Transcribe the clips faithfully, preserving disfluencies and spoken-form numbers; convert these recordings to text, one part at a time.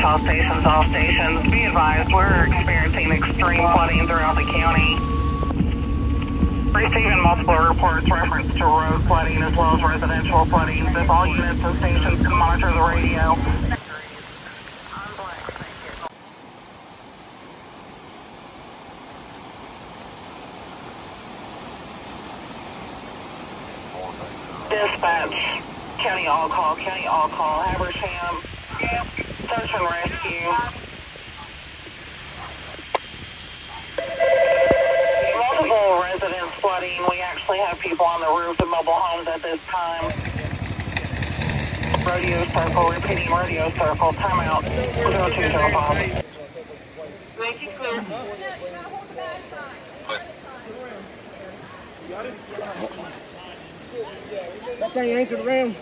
all stations, all stations. Be advised, we're experiencing extreme flooding throughout the county. Receiving multiple reports reference to road flooding as well as residential flooding. If all units and stations can monitor the radio. Dispatch, county all call, county all call, Habersham, search and rescue. Multiple residents flooding. We actually have people on the roof of mobile homes at this time. Rodeo circle, repeating rodeo circle, timeout, zero two zero five. Make it clear. That thing anchored around.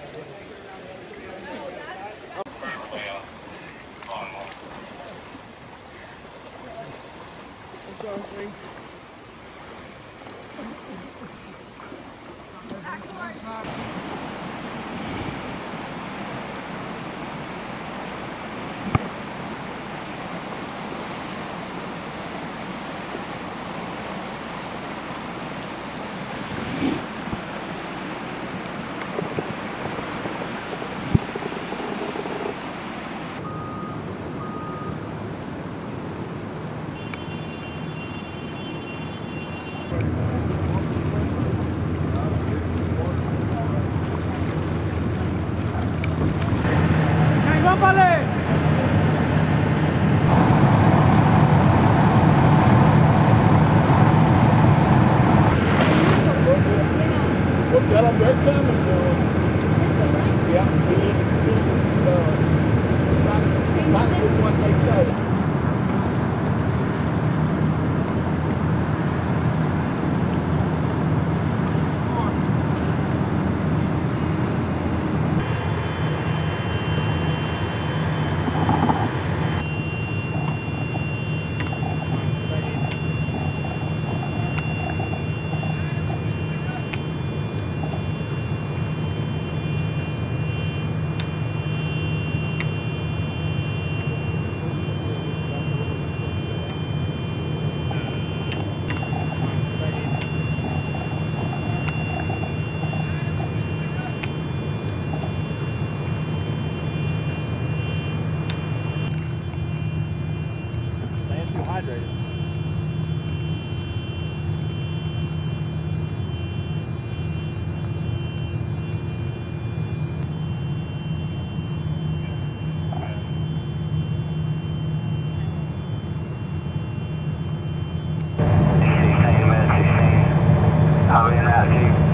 I'll be in that, Chief.